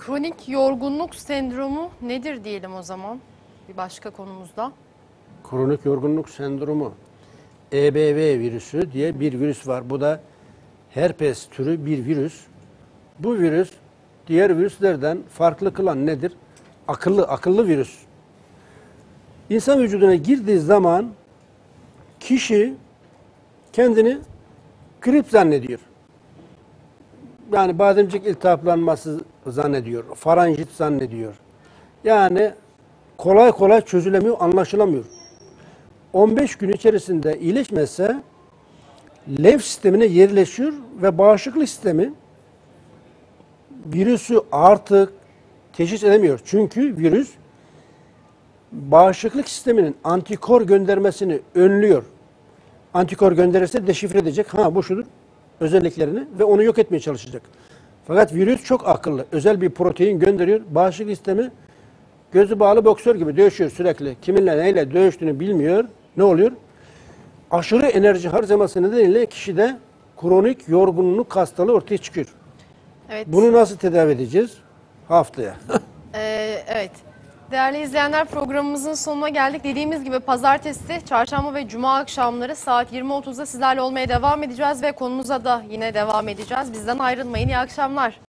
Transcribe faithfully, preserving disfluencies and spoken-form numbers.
Kronik yorgunluk sendromu nedir diyelim o zaman bir başka konumuzda. Kronik yorgunluk sendromu, E B V virüsü diye bir virüs var. Bu da herpes türü bir virüs. Bu virüs diğer virüslerden farklı kılan nedir? Akıllı, akıllı virüs. İnsan vücuduna girdiği zaman kişi kendini grip zannediyor. Yani bademcik iltihaplanması zannediyor, faranjit zannediyor. Yani kolay kolay çözülemiyor, anlaşılamıyor. on beş gün içerisinde iyileşmezse lenf sistemine yerleşiyor ve bağışıklık sistemi virüsü artık teşhis edemiyor. Çünkü virüs bağışıklık sisteminin antikor göndermesini önlüyor. Antikor gönderirse deşifre edecek. Ha bu şudur özelliklerini ve onu yok etmeye çalışacak. Fakat virüs çok akıllı. Özel bir protein gönderiyor. Bağışıklık sistemi gözü bağlı boksör gibi dövüşüyor sürekli. Kiminle neyle dövüştüğünü bilmiyor. Ne oluyor? Aşırı enerji harcaması nedeniyle kişide kronik yorgunluk hastalığı ortaya çıkıyor. Evet. Bunu nasıl tedavi edeceğiz? Haftaya. Ee, evet. Değerli izleyenler, programımızın sonuna geldik. Dediğimiz gibi pazartesi, çarşamba ve cuma akşamları saat yirmi otuzda sizlerle olmaya devam edeceğiz ve konumuza da yine devam edeceğiz. Bizden ayrılmayın. İyi akşamlar.